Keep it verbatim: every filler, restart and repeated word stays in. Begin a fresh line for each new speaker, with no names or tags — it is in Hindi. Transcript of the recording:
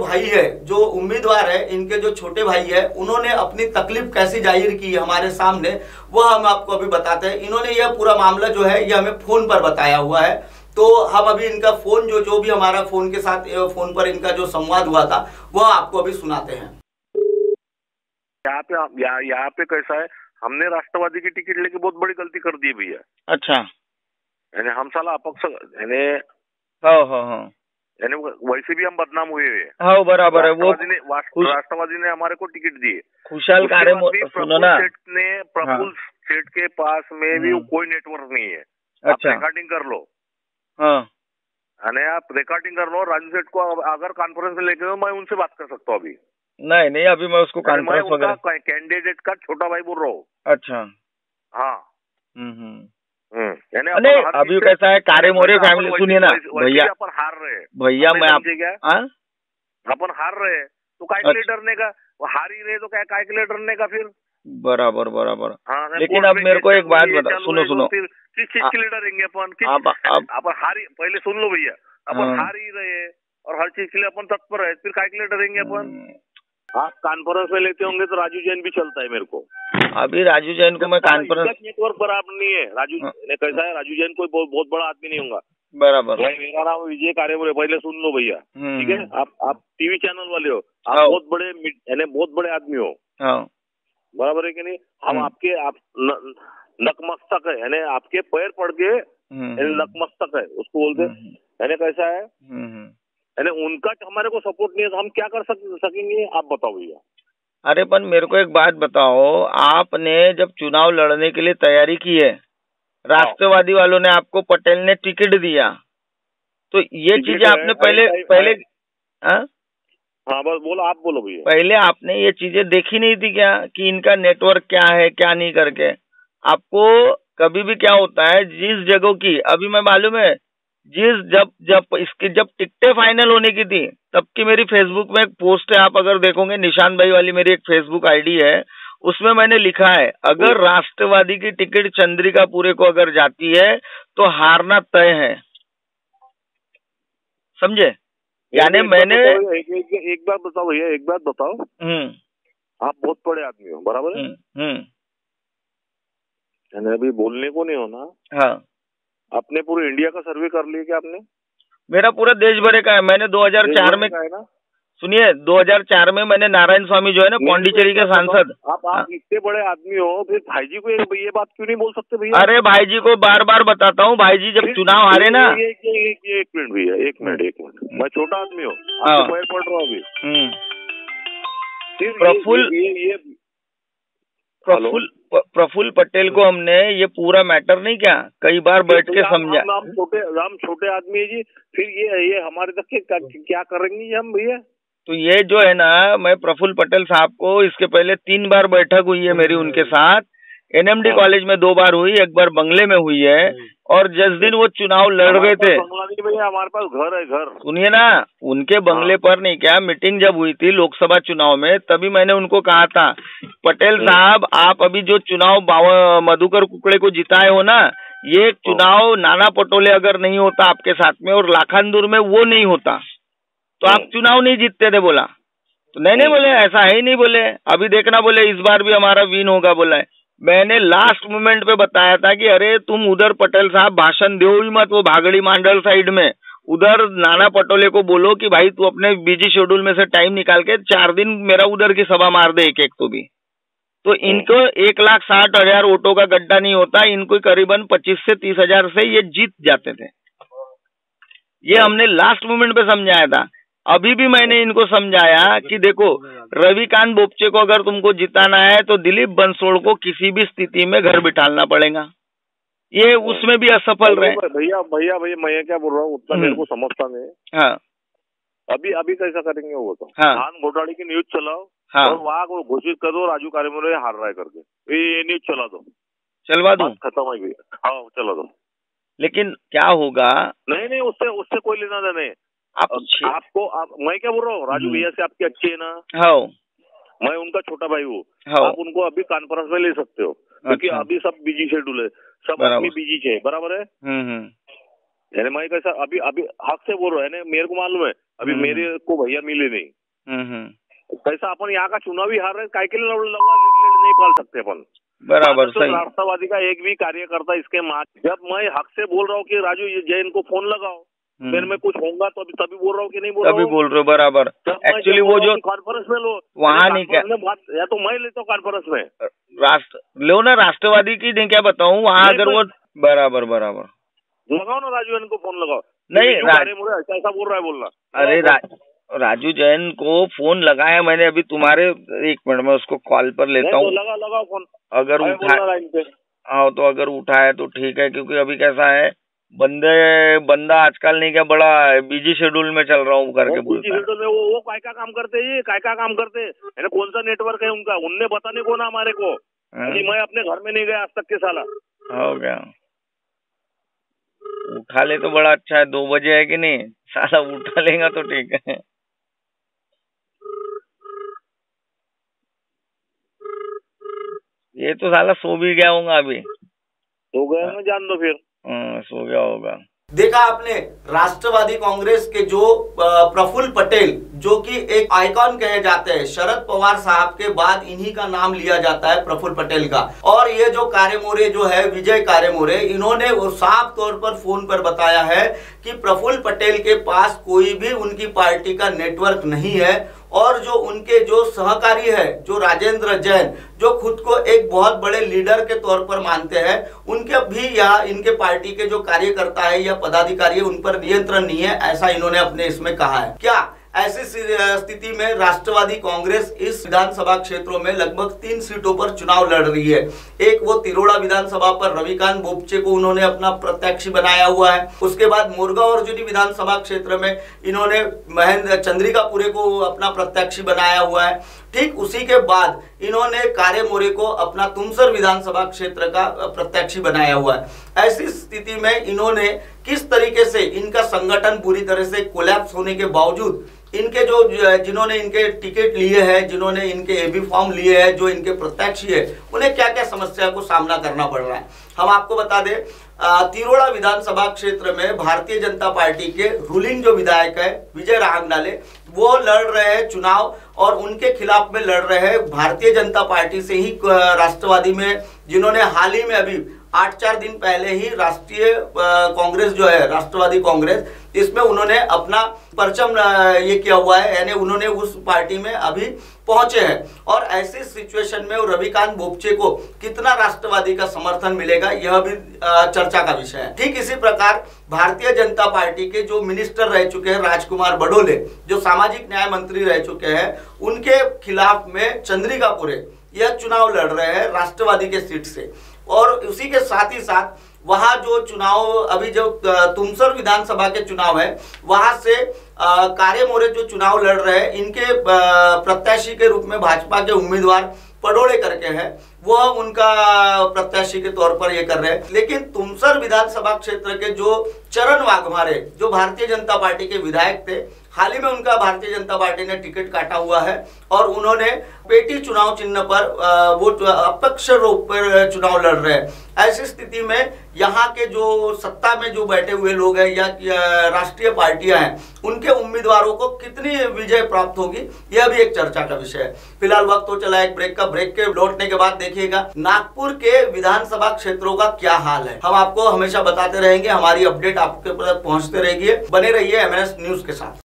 भाई है, जो उम्मीदवार है, इनके जो छोटे भाई है, उन्होंने अपनी तकलीफ कैसी जाहिर की हमारे सामने, वह हम आपको अभी बताते हैं। इन्होंने यह पूरा मामला जो है ये हमें फोन पर बताया हुआ है, तो हम अभी इनका फोन जो जो भी हमारा फोन के साथ फोन पर इनका जो संवाद हुआ था वह आपको अभी सुनाते हैं।
यहाँ पे यहाँ यहाँ पे कैसा है, हमने राष्ट्रवादी की टिकट लेके बहुत बड़ी गलती कर दी भैया।
अच्छा,
यानी हम साला अपक्ष यानी
हाँ हाँ हाँ
यानी वैसे भी हम बदनाम हुए हैं।
हाँ बराबर है। वो
राष्ट्रवादी ने राष्ट्रवादी ने हमारे को टिकट दी है।
खुशहाल कार्य सुनो ना,
सेठ ने प्रफुल्ल सेठ के पास में भी कोई नेटवर्क नहीं है।
अच्छा,
रिकॉर्डिंग कर लो।
हाँ,
यानी आप रिकॉर्डिंग कर लो। राजू सेठ को अगर कॉन्फ्रेंस में लेके मैं उनसे बात कर सकता हूँ अभी।
नहीं नहीं, अभी मैं उसको कॉन्फ्रेंस वगैरह
कैंडिडेट का छोटा भाई बोल रहा हूँ।
अच्छा,
हाँ,
हम्म हम्म
यानी
अभी कैसा है, कार्य मोरे फैमिली, सुनिए ना भैया,
अपन हार रहे
भैया, मैं आप
अपन हार रहे तो कैलकुलेटर ने का हार ही रहे तो क्या कैलकुलेटर ने का फिर
बराबर बराबर। हाँ, लेकिन अब मेरे को एक बात बता, सुनो सुनो,
फिर किस चीज के लिए डरेंगे अपन? अपन हार, पहले सुन लो भैया, अपन हार ही रहे और हर चीज के लिए अपन तत्पर है, फिर काय के लिए डरेंगे अपन? आप कॉन्फ्रेंस में लेते होंगे तो राजू जैन भी चलता है मेरे को।
अभी राजू जैन को मैं कॉन्फ्रेंस,
नेटवर्क बराबर नहीं है। राजू ने कैसा है, राजू जैन कोई बहुत बड़ा आदमी नहीं होगा।
बराबर।
मेरा नाम विजय कार्यमोरे, पहले सुन लो भैया, ठीक है? आप आप टीवी चैनल वाले हो, आप बहुत बड़े यानी बहुत बड़े आदमी हो, बराबर है कि नहीं? हम आपके आप नतमस्तक है, यानी आपके पैर पड़ के नतमस्तक है, उसको बोलते। यानी कैसा है, यानी उनका हमारे को सपोर्ट नहीं है तो हम क्या कर सक, सकेंगे आप बताओ भैया।
अरे पर मेरे को एक बात बताओ, आपने जब चुनाव लड़ने के लिए तैयारी की है, राष्ट्रवादी वालों ने आपको, पटेल ने टिकट दिया, तो ये चीजें आपने पहले पहले हाँ
हाँ बस बोलो, आप बोलो भैया।
पहले आपने ये चीजें देखी नहीं थी क्या कि इनका नेटवर्क क्या है क्या नहीं करके? आपको कभी भी क्या होता है, जिस जगह की, अभी मैं मालूम है, जिस जब जब इसकी जब टिकटें फाइनल होने की थी तब की मेरी फेसबुक में एक पोस्ट है, आप अगर देखोगे, निशान भाई वाली मेरी एक फेसबुक आईडी है, उसमें मैंने लिखा है, अगर राष्ट्रवादी की टिकट चंद्रिका पूरे को अगर जाती है तो हारना तय है, समझे? यानी मैंने
एक, एक, एक बात बताओ भैया, एक बात बताओ,
हम्म
आप बहुत बड़े आदमी हो, बराबर है?
हम्म
अभी बोलने को नहीं होना।
हाँ,
अपने पूरे इंडिया का सर्वे कर लिया क्या आपने?
मेरा पूरा देश भरे का है। मैंने दो हज़ार चार में, सुनिए, दो हज़ार चार में मैंने नारायण स्वामी जो है ना, पौंडीचेरी के सांसद,
आप आप इतने बड़े आदमी हो, फिर भाई जी को ये बात क्यों नहीं बोल सकते भैया?
अरे भाई जी को बार बार बताता हूँ, भाई जी जब चुनाव हारे ना,
एक मिनट भैया, एक मिनट एक मिनट मैं छोटा आदमी हूँ, आपको पैर पड़ रहा हूँ अभी।
प्रफुल्ल ये प्रफुल्ल प्रफुल्ल पटेल को हमने ये पूरा मैटर नहीं क्या कई बार बैठ के समझा।
हम छोटे हम छोटे आदमी है जी, फिर ये ये हमारे तक के क्या करेंगे हम भैया?
तो ये जो है ना, मैं प्रफुल्ल पटेल साहब को, इसके पहले तीन बार बैठक हुई है मेरी उनके साथ, एनएमडी कॉलेज में दो बार हुई, एक बार बंगले में हुई है, और जिस दिन वो चुनाव लड़ रहे थे,
हमारे पास घर है, घर, सुनिए
ना, उनके बंगले पर नहीं क्या मीटिंग जब हुई थी लोकसभा चुनाव में, तभी मैंने उनको कहा था, पटेल साहब आप अभी जो चुनाव मधुकर कुकड़े को जिताए हो ना, ये चुनाव नाना पटोले अगर नहीं होता आपके साथ में और लाखांदूर में वो नहीं होता तो आप चुनाव नहीं जीतते थे। बोला तो नहीं नहीं बोले, ऐसा है ही नहीं बोले, अभी देखना बोले इस बार भी हमारा विन होगा। बोला है, मैंने लास्ट मोमेंट पे बताया था कि अरे तुम उधर पटेल साहब भाषण दो ही मत, वो भागड़ी मांडल साइड में, उधर नाना पटोले को बोलो कि भाई तू अपने बिजी शेड्यूल में से टाइम निकाल के चार दिन मेरा उधर की सभा मार दे एक एक तो भी। तो इनको एक लाख साठ हजार वोटों का गड्ढा नहीं होता, इनको करीबन पच्चीस से तीस हजार से ये जीत जाते थे। ये हमने लास्ट मोमेंट पे समझाया था। अभी भी मैंने इनको समझाया कि देखो, रविकांत बोपचे को अगर तुमको जिताना है तो दिलीप बंसोड़ को किसी भी स्थिति में घर बिठालना पड़ेगा। ये उसमें भी असफल रहे।
भैया भैया भैया मैं क्या बोल रहा हूँ उतना मेरे को समझता नहीं।
हाँ,
अभी अभी कैसा करेंगे वो तो,
हाँ,
धान घोटाले की न्यूज चलाओ,
हाँ,
और वहाँ को घोषित कर दो राजू कार्यमोरे हार रहा है करके, ये न्यूज चला दो,
चलवा दो,
खत्म है भैया। हाँ चला दो,
लेकिन क्या होगा?
नहीं नहीं, उससे उससे कोई लेना देना नहीं। आप, आपको आप, मैं क्या बोल रहा हूँ, राजू भैया से आपकी अच्छी है ना?
हाँ,
मैं उनका छोटा भाई हूँ।
हाँ,
आप उनको अभी कॉन्फ्रेंस में ले सकते हो, क्योंकि
अच्छा,
अभी सब बिजी शेड्यूल है, सब आदमी बिजी है, बराबर है? यानी मैं कैसा अभी अभी हक से बोल रहा है, मेरे को मालूम है अभी मेरे को भैया मिले नहीं, कैसा अपन यहाँ का चुनाव ही हार रहे, काय के लिए नहीं पाल सकते अपन।
बराबर
तो
सही।
राष्ट्रवादी का एक भी कार्यकर्ता इसके माँ, जब मैं हक से बोल रहा हूँ कि राजू जैन को फोन लगाओ, फिर मैं कुछ होगा तो अभी तभी बोल रहा हूँ कि नहीं बोल रहा हूँ,
तभी बोल रहे हो। बराबर। एक्चुअली वो जो
कॉन्फ्रेंस में लो
वहाँ नहीं क्या,
या तो मैं लेता हूँ कॉन्फ्रेंस में,
राष्ट्र लो ना, राष्ट्रवादी की नहीं क्या बताऊँ वहाँ अगर वो। बराबर बराबर
लगाओ ना, राजू जैन को फोन लगाओ।
नहीं
ऐसा बोल रहा है बोलना।
अरे रा, राजू जैन को फोन लगाया मैंने अभी तुम्हारे, एक मिनट में उसको कॉल पर लेता हूँ।
लगा लगाओ फोन,
अगर उठा हाँ तो अगर उठाए तो ठीक है, क्योंकि अभी कैसा है बंदे बंदा आजकल नहीं क्या बड़ा बिजी शेड्यूल में चल रहा हूँ करके बोलता है।
शेड्यूल में वो वो काय का काम करते हैं, काय का काम करते हैं, कौन सा नेटवर्क है उनका, उनने बताने को ना हमारे को। मैं अपने घर में नहीं गया आज तक के साला।
हो गया, उठा ले तो बड़ा अच्छा है, दो बजे है कि नहीं, साला उठा लेगा तो ठीक है। ये तो साला सो भी गया होगा अभी।
सो गया ना, जान दो फिर।
हाँ सो गया होगा।
देखा आपने राष्ट्रवादी कांग्रेस के जो प्रफुल्ल पटेल, जो कि एक आइकॉन कहे जाते हैं, शरद पवार साहब के बाद इन्हीं का नाम लिया जाता है प्रफुल्ल पटेल का। और ये जो कारेमोरे जो है विजय कारेमोरे, इन्होंने वो साफ तौर पर फोन पर बताया है कि प्रफुल्ल पटेल के पास कोई भी उनकी पार्टी का नेटवर्क नहीं है, और जो उनके जो सहकारी है जो राजेंद्र जैन, जो खुद को एक बहुत बड़े लीडर के तौर पर मानते हैं, उनके भी या इनके पार्टी के जो कार्यकर्ता है या पदाधिकारी है उन पर नियंत्रण नहीं है, ऐसा इन्होंने अपने इसमें कहा है। क्या ऐसी स्थिति में राष्ट्रवादी कांग्रेस इस विधानसभा क्षेत्रों में लगभग तीन सीटों पर चुनाव लड़ रही है। एक वो तिरोड़ा विधानसभा पर रविकांत बोपचे को उन्होंने अपना प्रत्याशी बनाया हुआ है। उसके बाद मोरगांव अर्जुनी विधानसभा क्षेत्र में इन्होंने महेंद्र चंद्रिकापुरे को अपना प्रत्याशी बनाया हुआ है। ठीक उसी के बाद इन्होंने कारेमोरे को अपना तुमसर विधानसभा क्षेत्र का प्रत्याशी बनाया हुआ है। ऐसी स्थिति में इन्होंने किस तरीके से इनका संगठन पूरी तरह से कोलैप्स होने के बावजूद इनके जो जिन्होंने इनके टिकट लिए हैं, जिन्होंने इनके एबी फॉर्म लिए हैं, जो इनके प्रत्याशी है, उन्हें क्या क्या समस्या को सामना करना पड़ रहा है। हम आपको बता दें, तिरोड़ा विधानसभा क्षेत्र में भारतीय जनता पार्टी के रूलिंग जो विधायक है विजय राहंगडाले, वो लड़ रहे हैं चुनाव, और उनके खिलाफ में लड़ रहे हैं भारतीय जनता पार्टी से ही राष्ट्रवादी में, जिन्होंने हाल ही में अभी आठ चार दिन पहले ही राष्ट्रीय कांग्रेस जो है राष्ट्रवादी कांग्रेस, इसमें उन्होंने अपना परचम ये किया हुआ है, यानी उन्होंने उस पार्टी में अभी पहुंचे हैं। और ऐसी सिचुएशन में रविकांत बोपचे को कितना राष्ट्रवादी का समर्थन मिलेगा, यह भी चर्चा का विषय है। ठीक इसी प्रकार भारतीय जनता पार्टी के जो मिनिस्टर रह चुके हैं राजकुमार बडोले, जो सामाजिक न्याय मंत्री रह चुके हैं, उनके खिलाफ में चंद्रिकापुरे यह चुनाव लड़ रहे हैं राष्ट्रवादी के सीट से। और उसी के साथ ही साथ वहां जो चुनाव अभी जो तुमसर विधानसभा के चुनाव है, वहां से कारेमोरे जो चुनाव लड़ रहे हैं, इनके प्रत्याशी के रूप में भाजपा के उम्मीदवार पडोले करके हैं, वह उनका प्रत्याशी के तौर पर ये कर रहे हैं। लेकिन तुमसर विधानसभा क्षेत्र के जो चरण वाघमारे, जो भारतीय जनता पार्टी के विधायक थे, हाल ही में उनका भारतीय जनता पार्टी ने टिकट काटा हुआ है, और उन्होंने पेटी चुनाव चिन्ह पर वो अपक्ष रूप पर चुनाव लड़ रहे हैं। ऐसी स्थिति में यहाँ के जो सत्ता में जो बैठे हुए लोग हैं या राष्ट्रीय पार्टियां हैं, उनके उम्मीदवारों को कितनी विजय प्राप्त होगी, यह भी एक चर्चा का विषय है। फिलहाल वक्त हो चला एक ब्रेक का। ब्रेक के लौटने के बाद देखिएगा नागपुर के विधानसभा क्षेत्रों का क्या हाल है। हम आपको हमेशा बताते रहेंगे, हमारी अपडेट आपके पास पहुंचते रहेगी। बने रहिए एम एन एस न्यूज के साथ।